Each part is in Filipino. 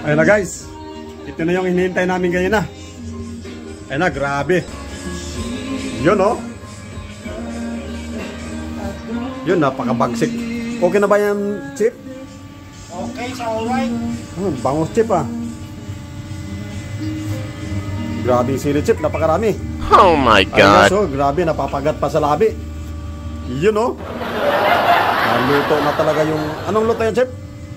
Ayun na guys. Ito na yung hinihintay namin ganyan na. Ayun na, grabe. Yun oh. Yun, napakabagsik. Okay na ba yan, Chip? Okay, so alright. Bangos, Chip ah. Grabe yung sili, Chip, napakarami. Oh my God. Ayun, so, grabe, napapagat pa sa labi. Yun oh. Naluto na talaga yung... Anong luto yan, Chip?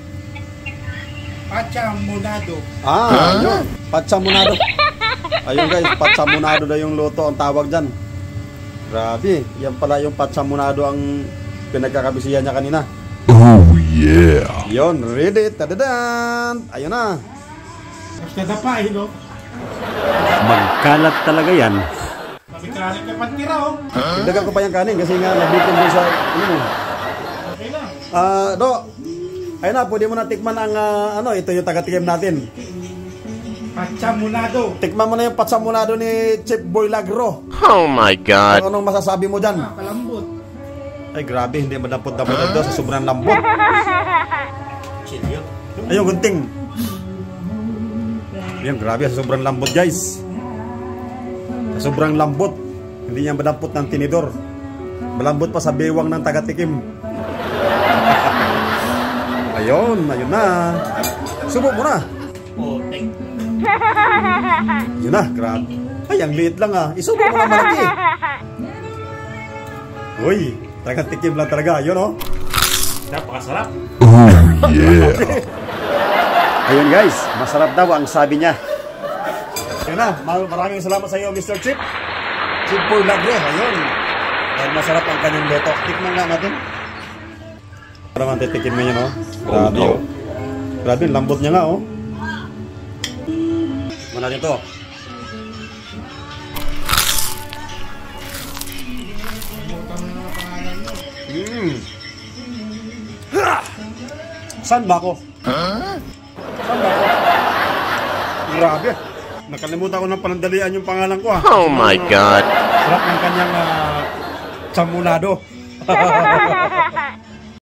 Pachamunado. Yun. Pachamunado. Ayun guys, pachamunado na yung luto ang tawag dyan. Grabe, yan pala yung pachamunado ang pinagkakabisihan niya kanina. Oh yeah. Yun, ready, tadadan. Ayun na. Basta na pa, no? Magkalat talaga yan. Sabi kanin ka pantira, oh. Dagan ko pa yung kanin kasi nga nabitin doon sa... Ano mo? Okay na. Do, ayun na, pwede mo na tikman ang... ito yung taga-tikim natin. Pachamunado. Tikman mo na yung pachamunado ni Chip Boy Lagro. Oh my God. Anong masasabi mo dyan? Kalambot. Ay grabe, hindi madampot-dampot ito sa sobrang lambot. Ayun, gunting. Ayun, grabe, sa sobrang lambot guys. Sa sobrang lambot. Hindi niya madampot ng tinidor. Malambot pa sa bewang ng taga-tikim. Ayun, ayun na. Subok mo na. Yun na, grabe. Ay, ang liit lang ah. Isubok mo na malaki. Uy, taga-tikim lang talaga. Yun oh. Napakasarap. Oh yeah. Ayun guys, masarap daw ang sabi niya. Ayun na, maraming salamat sa iyo Mr. Chip. Chip Boy Lagro, ayun. Dahil masarap ang kanyang luto. Tikman nga natin. Para man titikim mo yun oh. Grabe oh. Grabe, lambot niya nga oh. Tikman natin to. Saan ba ako? Saan ba ako? Grabe. Nakalimutan ko ng panandalian yung pangalan ko ah. Oh my God. Sarap ng kanyang chamunado.